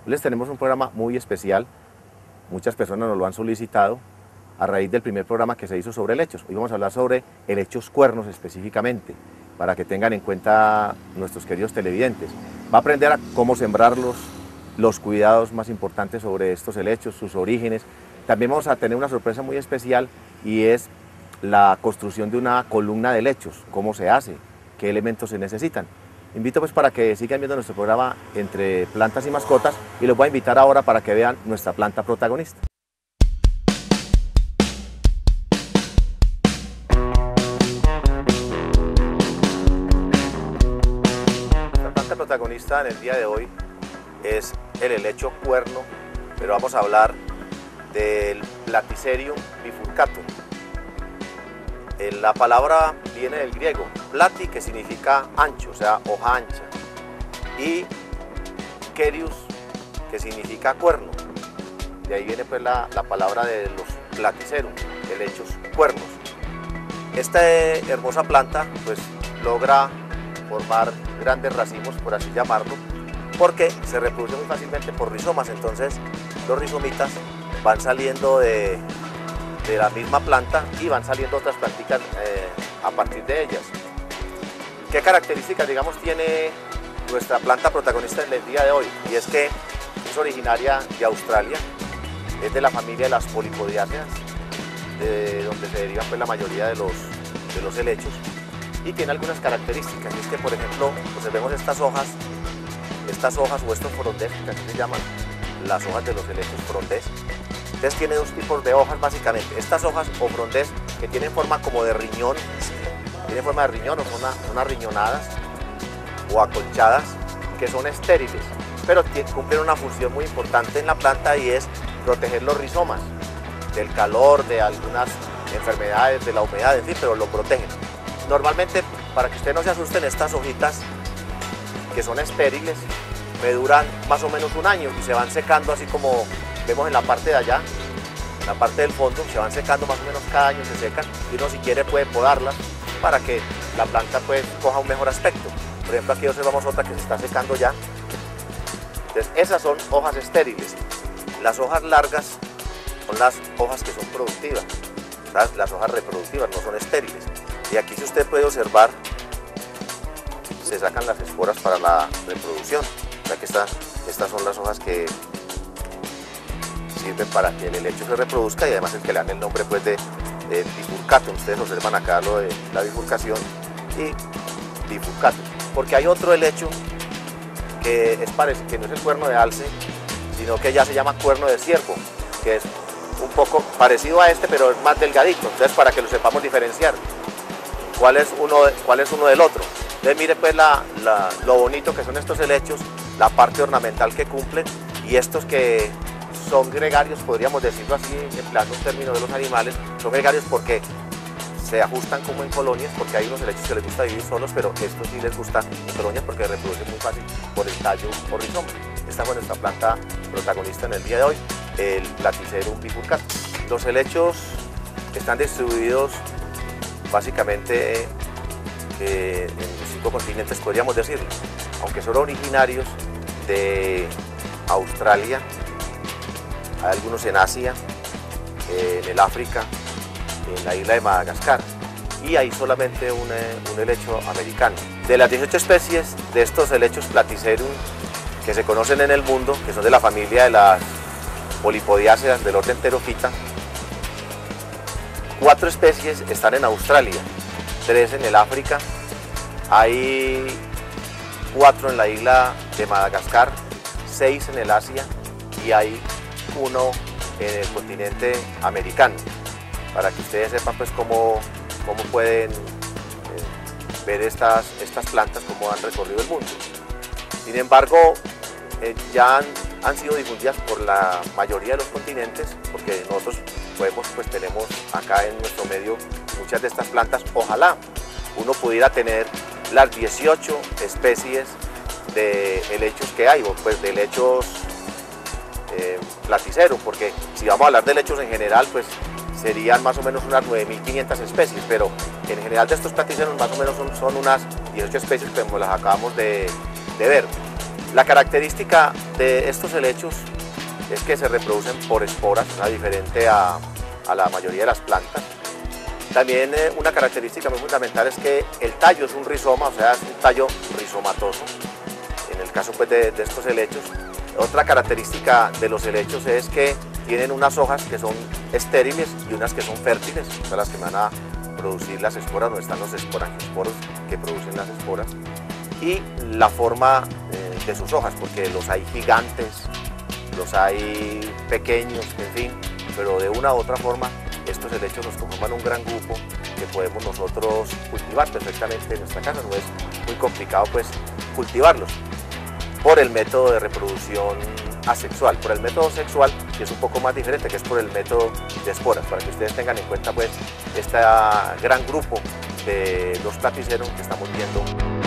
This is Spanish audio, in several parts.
Les tenemos un programa muy especial, muchas personas nos lo han solicitado a raíz del primer programa que se hizo sobre helechos. Hoy vamos a hablar sobre helechos cuernos específicamente, para que tengan en cuenta nuestros queridos televidentes. Va a aprender a cómo sembrarlos, los cuidados más importantes sobre estos helechos, sus orígenes. También vamos a tener una sorpresa muy especial y es la construcción de una columna de helechos, cómo se hace, qué elementos se necesitan. Invito pues para que sigan viendo nuestro programa Entre Plantas y Mascotas y los voy a invitar ahora para que vean nuestra planta protagonista. Nuestra planta protagonista en el día de hoy es el helecho cuerno, pero vamos a hablar del Platycerium bifurcatum. La palabra viene del griego, plati, que significa ancho, o sea, hoja ancha, y kerius, que significa cuerno. De ahí viene pues la palabra de los Platycerum, helechos cuernos. Esta hermosa planta pues logra formar grandes racimos, por así llamarlo, porque se reproduce muy fácilmente por rizomas. Entonces los rizomitas van saliendo de la misma planta y van saliendo otras plantitas a partir de ellas. ¿Qué características, digamos, tiene nuestra planta protagonista en el día de hoy? Y es que es originaria de Australia, es de la familia de las polipodiáceas, de donde se derivan pues la mayoría de los helechos, y tiene algunas características. Y es que, por ejemplo, observemos estas hojas o estos frondés, que así se llaman, las hojas de los helechos frondés. Entonces tiene dos tipos de hojas básicamente. Estas hojas o frondés que tienen forma como de riñón, o son unas riñonadas o acolchadas, que son estériles, pero cumplen una función muy importante en la planta, y es proteger los rizomas del calor, de algunas enfermedades, de la humedad, en fin, pero lo protegen. Normalmente, para que ustedes no se asusten, estas hojitas que son estériles me duran más o menos un año y se van secando, así como vemos en la parte de allá, en la parte del fondo, se van secando más o menos cada año, se secan, y uno si quiere puede podarlas para que la planta pues coja un mejor aspecto. Por ejemplo, aquí observamos otra que se está secando ya. Entonces esas son hojas estériles. Las hojas largas son las hojas que son productivas, ¿sabes? Las hojas reproductivas no son estériles. Y aquí, si usted puede observar, se sacan las esporas para la reproducción. O sea que estas son las hojas que sirven para que el helecho se reproduzca, y además el que le dan el nombre pues de bifurcatum. Ustedes observan acá lo de la bifurcación y bifurcatum, porque hay otro helecho que no es el cuerno de alce, sino que ya se llama cuerno de ciervo, que es un poco parecido a este, pero es más delgadito. Entonces, para que lo sepamos diferenciar cuál es uno del otro. Entonces mire pues lo bonito que son estos helechos, la parte ornamental que cumplen, y estos que son gregarios, podríamos decirlo así, empleando un término de los animales, son gregarios porque se ajustan como en colonias, porque hay unos helechos que les gusta vivir solos, pero estos sí les gustan en colonias porque se reproducen muy fácil por el tallo o rizoma. Esta fue nuestra planta protagonista en el día de hoy, el Platycerium bifurcatum. Los helechos están distribuidos básicamente en 5 continentes, podríamos decirlo, aunque son originarios de Australia, hay algunos en Asia, en el África, en la isla de Madagascar, y hay solamente un helecho americano. De las 18 especies de estos helechos Platycerium que se conocen en el mundo, que son de la familia de las polipodiáceas del orden Pterophyta, 4 especies están en Australia, 3 en el África, hay 4 en la isla de Madagascar, 6 en el Asia, y hay 1 en el continente americano, para que ustedes sepan pues cómo pueden ver estas plantas, cómo han recorrido el mundo. Sin embargo, ya han sido difundidas por la mayoría de los continentes, porque nosotros tenemos acá en nuestro medio muchas de estas plantas. Ojalá uno pudiera tener las 18 especies de helechos que hay, o pues de helechos Platycerium, porque si vamos a hablar de helechos en general, pues serían más o menos unas 9.500 especies, pero en general de estos Platycerium más o menos son unas 18 especies como las acabamos de ver. La característica de estos helechos es que se reproducen por esporas, diferente a la mayoría de las plantas. También una característica muy fundamental es que el tallo es un rizoma, o sea, es un tallo rizomatoso, en el caso pues, de estos helechos. Otra característica de los helechos es que tienen unas hojas que son estériles y unas que son fértiles, son las que van a producir las esporas, donde están los esporangiosporos que producen las esporas, y la forma de sus hojas, porque los hay gigantes, los hay pequeños, en fin, pero de una u otra forma estos helechos nos conforman un gran grupo que podemos nosotros cultivar perfectamente en nuestra casa. No es muy complicado pues cultivarlos por el método de reproducción asexual. Por el método sexual, que es un poco más diferente, que es por el método de esporas, para que ustedes tengan en cuenta pues este gran grupo de los platycerum que estamos viendo.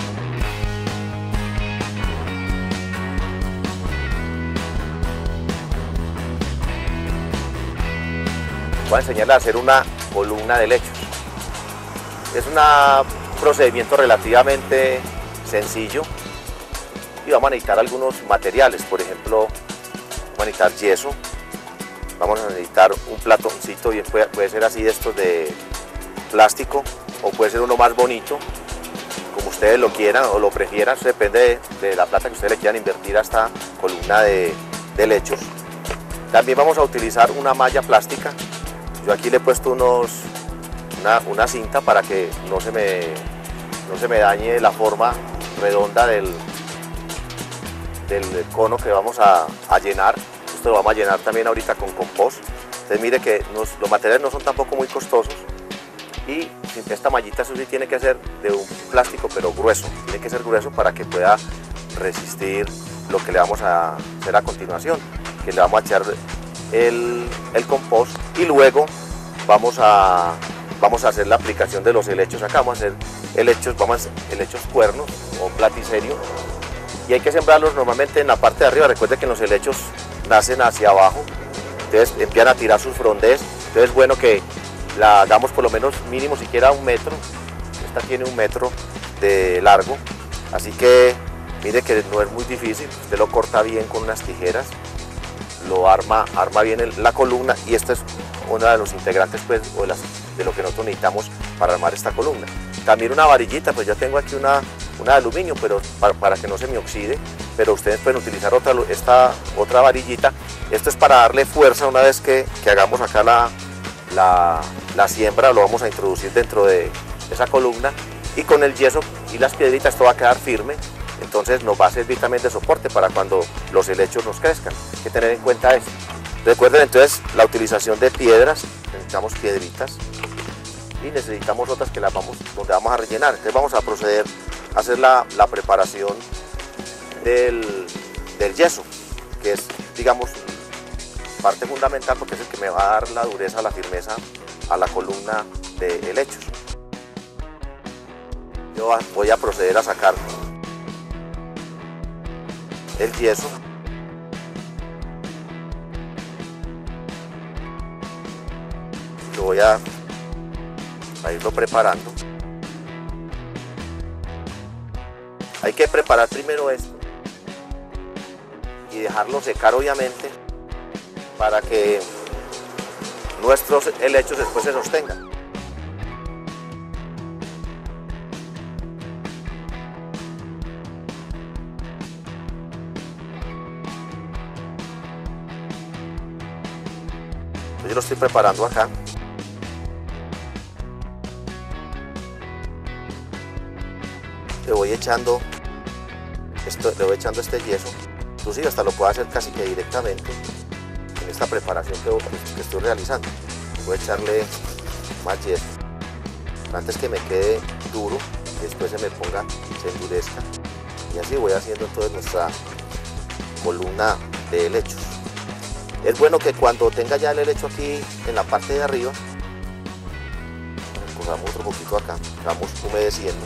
Voy a enseñarles a hacer una columna de helechos. Es un procedimiento relativamente sencillo y vamos a necesitar algunos materiales. Por ejemplo, vamos a necesitar yeso, vamos a necesitar un platoncito, bien puede ser así de estos de plástico o puede ser uno más bonito, como ustedes lo quieran o lo prefieran. Eso depende de la plata que ustedes le quieran invertir a esta columna de helechos. También vamos a utilizar una malla plástica. Yo aquí le he puesto una cinta para que no se me dañe la forma redonda del cono que vamos a llenar. Esto lo vamos a llenar también ahorita con compost. Entonces mire que los materiales no son tampoco muy costosos y esta mallita eso sí tiene que ser de un plástico pero grueso. Tiene que ser grueso para que pueda resistir lo que le vamos a hacer a continuación, que le vamos a echar el compost y luego vamos a hacer la aplicación de los helechos. Acá vamos a hacer helechos cuernos o platycerium y hay que sembrarlos normalmente en la parte de arriba. Recuerde que los helechos nacen hacia abajo, entonces empiezan a tirar sus frondes, entonces es bueno que la hagamos por lo menos mínimo siquiera 1 metro. Esta tiene 1 metro de largo, así que mire que no es muy difícil, usted lo corta bien con unas tijeras, lo arma bien la columna y esta es uno de los integrantes pues, o de lo que nosotros necesitamos para armar esta columna. También una varillita, pues ya tengo aquí una de aluminio, pero para que no se me oxide, pero ustedes pueden utilizar esta otra varillita. Esto es para darle fuerza una vez que hagamos acá la siembra, lo vamos a introducir dentro de esa columna y con el yeso y las piedritas esto va a quedar firme. Entonces nos va a servir también de soporte para cuando los helechos nos crezcan. Hay que tener en cuenta eso. Recuerden entonces la utilización de piedras, necesitamos piedritas y necesitamos otras que donde vamos a rellenar. Entonces vamos a proceder a hacer la preparación del yeso, que es, digamos, parte fundamental porque es el que me va a dar la dureza, la firmeza a la columna de helechos. Yo voy a proceder a sacar el yeso. Lo voy a irlo preparando. Hay que preparar primero esto y dejarlo secar obviamente para que nuestros helechos después se sostengan. Yo lo estoy preparando acá. Le voy echando este yeso, inclusive hasta lo puedo hacer casi que directamente en esta preparación que estoy realizando. Voy a echarle más yeso antes que me quede duro y después se endurezca, y así voy haciendo entonces nuestra columna de helechos. Es bueno que cuando tenga ya el helecho aquí en la parte de arriba, cogamos otro poquito acá, vamos humedeciendo.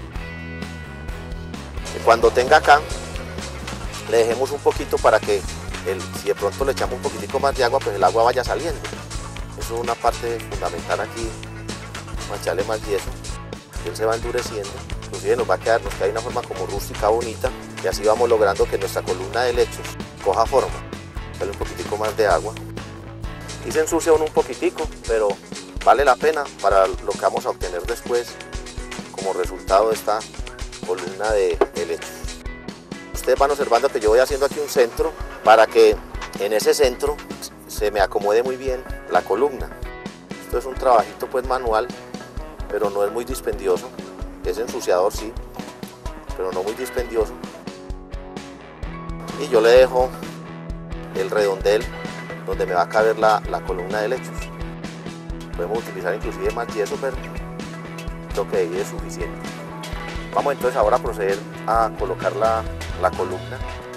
Cuando tenga acá, le dejemos un poquito para que, si de pronto le echamos un poquitico más de agua, pues el agua vaya saliendo. Eso es una parte fundamental aquí. Vamos a echarle más yeso, él se va endureciendo, inclusive nos queda de una forma como rústica, bonita, Y así vamos logrando que nuestra columna de lechos coja forma. Dale un poquitico más de agua. Y se ensucia uno un poquitico, pero vale la pena para lo que vamos a obtener después como resultado de esta columna de lechos. Ustedes van observando que yo voy haciendo aquí un centro para que en ese centro se me acomode muy bien la columna. Esto es un trabajito pues manual, pero no es muy dispendioso. Es ensuciador sí, pero no muy dispendioso. Y yo le dejo el redondel donde me va a caber la columna de lechos. Podemos utilizar inclusive más yeso, pero creo que ahí es suficiente. Vamos entonces ahora a proceder a colocar la columna.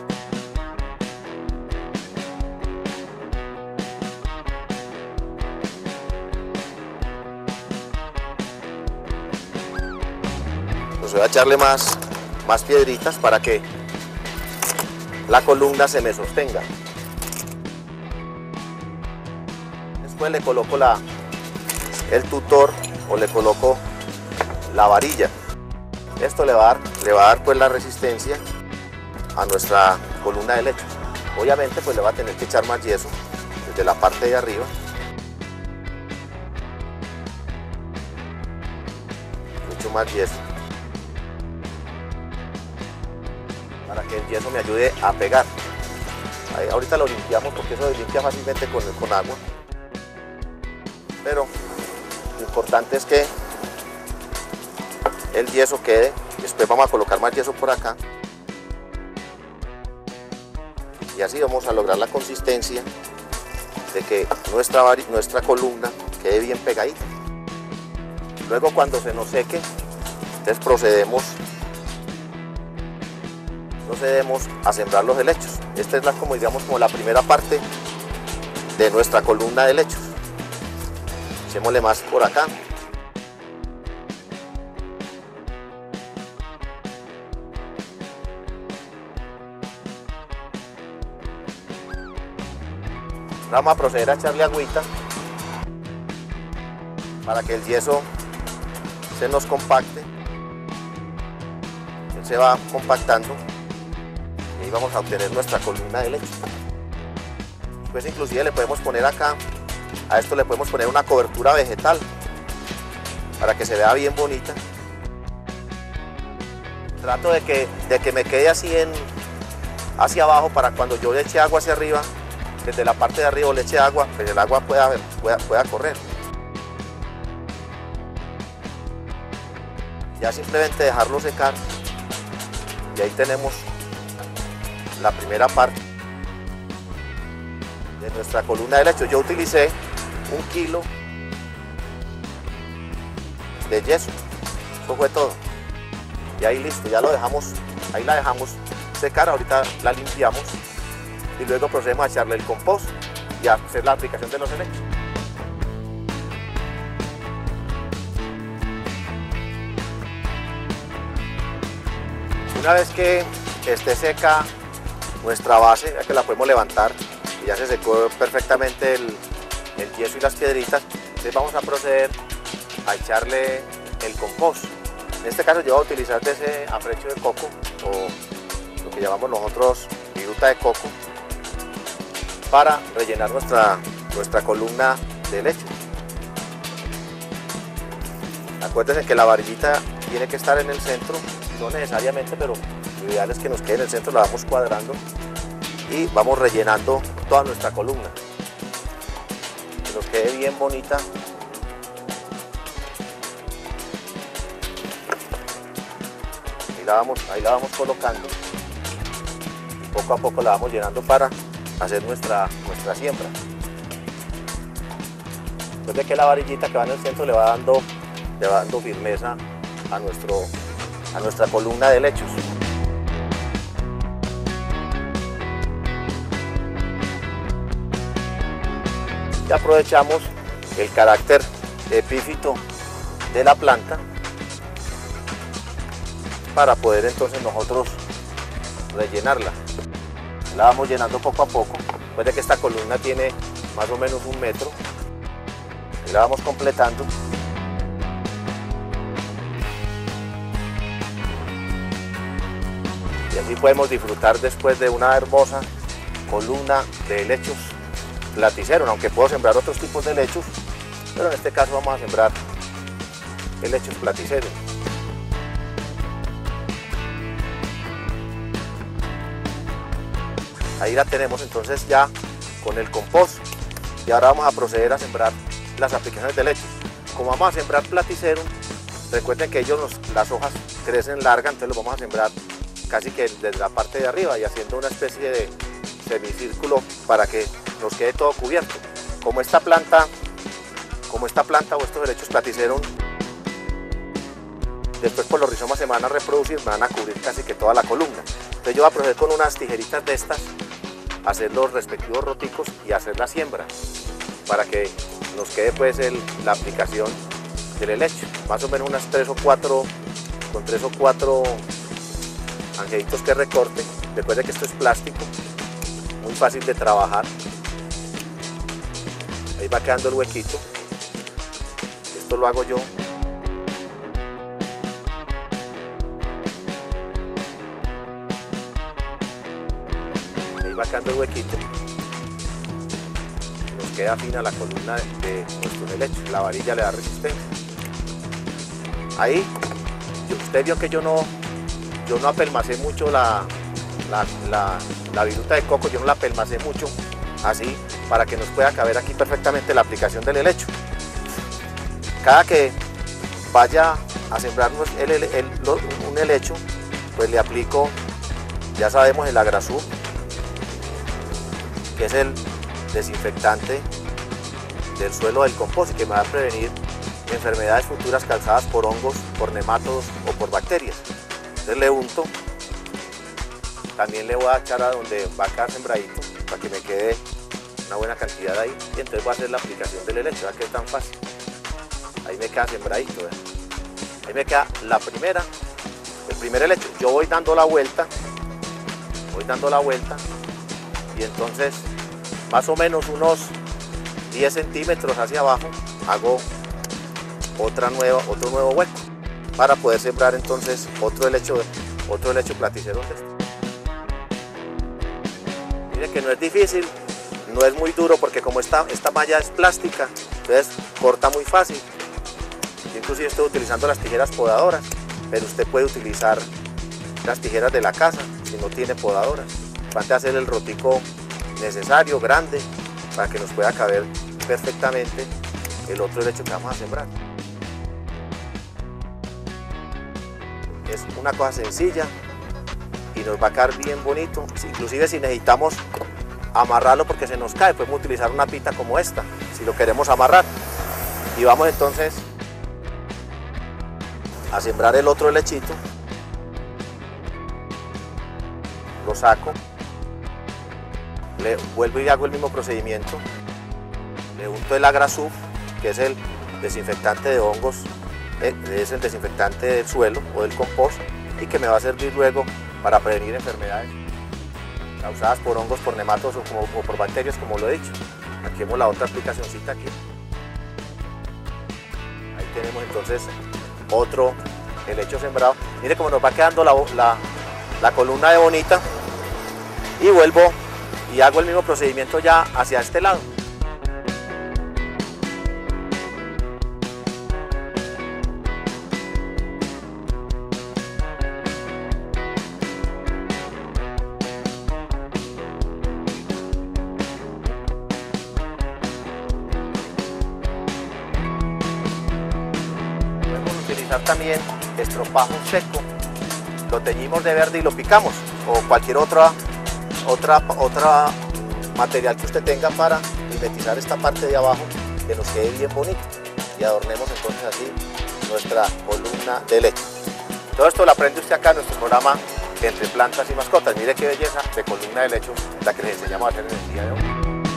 Entonces voy a echarle más piedritas para que la columna se me sostenga. Después le coloco el tutor o le coloco la varilla. Esto le va a dar pues la resistencia a nuestra columna de lechos. Obviamente pues le va a tener que echar más yeso desde la parte de arriba. Mucho más yeso para que el yeso me ayude a pegar. Ahí, ahorita lo limpiamos porque eso se limpia fácilmente con agua. Pero lo importante es que el yeso quede. Después vamos a colocar más yeso por acá. Y así vamos a lograr la consistencia de que nuestra columna quede bien pegadita. Luego cuando se nos seque, entonces procedemos a sembrar los helechos. Esta es como la primera parte de nuestra columna de helechos. Echémosle más por acá. Vamos a proceder a echarle agüita para que el yeso se nos compacte. Él se va compactando y ahí vamos a obtener nuestra columna de leche. Pues inclusive le podemos poner acá, a esto le podemos poner una cobertura vegetal para que se vea bien bonita. Trato de que me quede así hacia abajo para cuando yo le eche agua hacia arriba, desde la parte de arriba le eche agua, pues el agua pueda correr. Ya simplemente dejarlo secar y ahí tenemos la primera parte de nuestra columna de leche. Yo utilicé 1 kilo de yeso, eso fue todo. Y ahí listo, ya lo dejamos, ahí la dejamos secar, ahorita la limpiamos y luego procedemos a echarle el compost y a hacer la aplicación de los helechos. Una vez que esté seca nuestra base, ya que la podemos levantar y ya se secó perfectamente el yeso y las piedritas, entonces vamos a proceder a echarle el compost. En este caso yo voy a utilizar de ese afrecho de coco o lo que llamamos nosotros viruta de coco para rellenar nuestra columna de leche. Acuérdense que la varillita tiene que estar en el centro, no necesariamente, pero lo ideal es que nos quede en el centro, la vamos cuadrando y vamos rellenando toda nuestra columna. Que nos quede bien bonita. Ahí la vamos colocando y poco a poco la vamos llenando para hacer nuestra siembra. Después de que la varillita que va en el centro le va dando firmeza a nuestra columna de lechos. Y aprovechamos el carácter epífito de la planta para poder entonces nosotros rellenarla. La vamos llenando poco a poco, después de que esta columna tiene más o menos 1 metro, y la vamos completando. Y así podemos disfrutar después de una hermosa columna de helechos platiceros, aunque puedo sembrar otros tipos de helechos, pero en este caso vamos a sembrar helechos platiceros. Ahí la tenemos entonces ya con el compost, y ahora vamos a proceder a sembrar las aplicaciones de helecho. Como vamos a sembrar platicerum, recuerden que las hojas crecen largas, entonces los vamos a sembrar casi que desde la parte de arriba y haciendo una especie de semicírculo para que nos quede todo cubierto. Como esta planta o estos helechos platicerum, después por los rizomas se van a reproducir, me van a cubrir casi que toda la columna. Entonces yo voy a proceder con unas tijeritas de estas, hacer los respectivos roticos y hacer la siembra para que nos quede pues la aplicación del helecho. Más o menos unas 3 o 4 angelitos que recorte. Recuerden que esto es plástico, muy fácil de trabajar. Ahí va quedando el huequito. Esto lo hago yo. Ahí va quedando el huequito. Nos queda fina la columna de nuestro helecho. La varilla le da resistencia. Ahí, usted vio que yo no apelmacé mucho la viruta de coco, yo no la apelmacé mucho, así, para que nos pueda caber aquí perfectamente la aplicación del helecho. Cada que vaya a sembrar un helecho, pues le aplico, ya sabemos, el Agrasub, que es el desinfectante del suelo del compost y que me va a prevenir enfermedades futuras causadas por hongos, por nemátodos o por bacterias. Entonces le unto, también le voy a echar a donde va a quedar sembradito para que me quede una buena cantidad ahí, y entonces voy a hacer la aplicación del helecho. ¿Verdad que es tan fácil? Ahí me queda sembradito, ¿verdad? Ahí me queda el primer helecho. Yo voy dando la vuelta y entonces más o menos unos 10 centímetros hacia abajo hago otro nuevo hueco para poder sembrar entonces otro helecho platicero de este. Miren que no es difícil, no es muy duro, porque como esta malla es plástica, entonces corta muy fácil. Yo inclusive estoy utilizando las tijeras podadoras, pero usted puede utilizar las tijeras de la casa si no tiene podadoras. Van a hacer el rotico necesario, grande, para que nos pueda caber perfectamente el otro helecho que vamos a sembrar. Es una cosa sencilla y nos va a quedar bien bonito. Inclusive si necesitamos amarrarlo porque se nos cae, podemos utilizar una pita como esta si lo queremos amarrar. Y vamos entonces a sembrar el otro helechito. Lo saco, le vuelvo y hago el mismo procedimiento. Le unto el Agrasub, que es el desinfectante de hongos, es el desinfectante del suelo o del compost, y que me va a servir luego para prevenir enfermedades causadas por hongos, por nematodos o por bacterias, como lo he dicho. Aquí vemos la otra aplicacióncita aquí. Ahí tenemos entonces otro helecho sembrado. Mire cómo nos va quedando la columna de bonita, y vuelvo y hago el mismo procedimiento ya hacia este lado. También estropajo seco, lo teñimos de verde y lo picamos, o cualquier otra material que usted tenga para mimetizar esta parte de abajo, que nos quede bien bonito, y adornemos entonces así nuestra columna de helecho. Todo esto lo aprende usted acá en nuestro programa Entre Plantas y Mascotas. Mire qué belleza de columna de helecho la que les enseñamos a hacer en el día de hoy.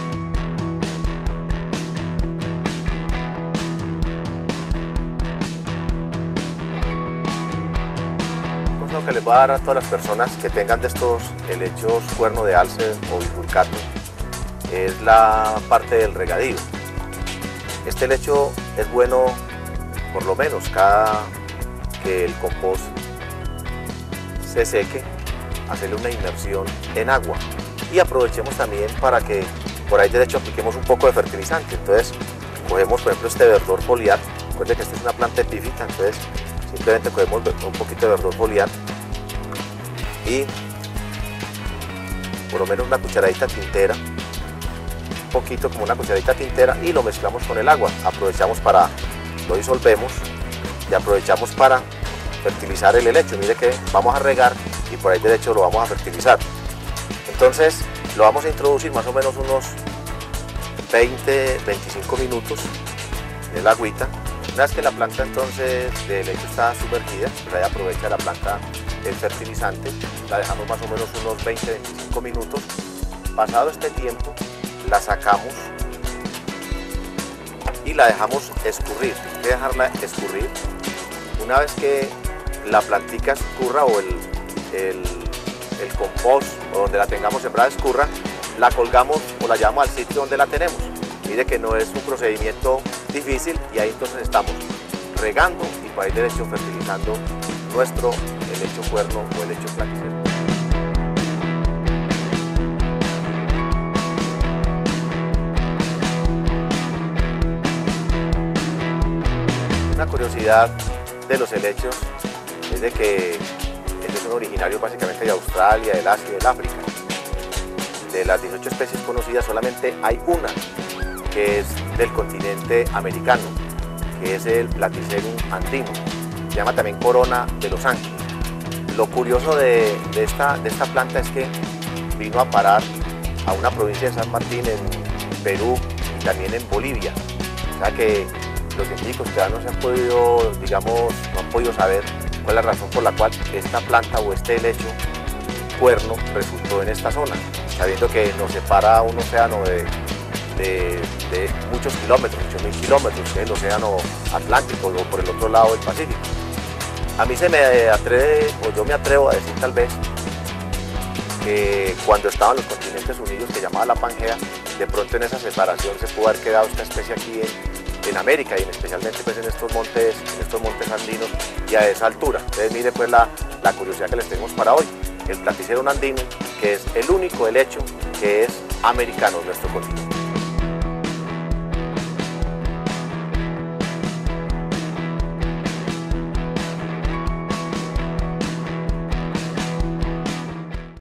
Que les voy a dar a todas las personas que tengan de estos helechos cuerno de alce o bifurcato es la parte del regadío. Este helecho es bueno, por lo menos cada que el compost se seque, hacerle una inmersión en agua y aprovechemos también para que por ahí derecho apliquemos un poco de fertilizante. Entonces cogemos por ejemplo este verdor foliar, recuerden que esta es una planta epífita, entonces simplemente cogemos un poquito de verdor foliar y por lo menos una cucharadita tintera, un poquito como una cucharadita tintera, y lo mezclamos con el agua. Aprovechamos lo disolvemos y aprovechamos para fertilizar el helecho. Mire que vamos a regar y por ahí derecho lo vamos a fertilizar. Entonces lo vamos a introducir más o menos unos 20-25 minutos en el agüita. Una vez que la planta entonces de helecho está sumergida, pues ahí aprovecha la planta el fertilizante, la dejamos más o menos unos 20-25 minutos. Pasado este tiempo la sacamos y la dejamos escurrir. Hay que dejarla escurrir. Una vez que la plantica escurra o el compost o donde la tengamos sembrada escurra, la colgamos o la llevamos al sitio donde la tenemos. Mire que no es un procedimiento difícil y ahí entonces estamos regando y por ahí derecho fertilizando nuestro helecho cuerno o helecho platicero. Una curiosidad de los helechos es de que ellos son originarios básicamente de Australia, del Asia y del África. De las 18 especies conocidas solamente hay una que es del continente americano, que es el Platycerum andino. Se llama también corona de Los Ángeles. Lo curioso de esta planta es que vino a parar a una provincia de San Martín en Perú y también en Bolivia. O sea que los científicos todavía no se han podido, digamos, no han podido saber cuál es la razón por la cual esta planta o este helecho cuerno resultó en esta zona, sabiendo que nos separa un océano de muchos kilómetros, 8.000 kilómetros, que es el océano Atlántico o por el otro lado del Pacífico. A mí se me atreve, o yo me atrevo a decir tal vez, que cuando estaban los continentes unidos, que llamaba la Pangea, de pronto en esa separación se pudo haber quedado esta especie aquí en América y especialmente pues en estos montes andinos y a esa altura. Entonces mire pues la curiosidad que les tenemos para hoy, el Platycerum andino, que es el único helecho que es americano en nuestro continente.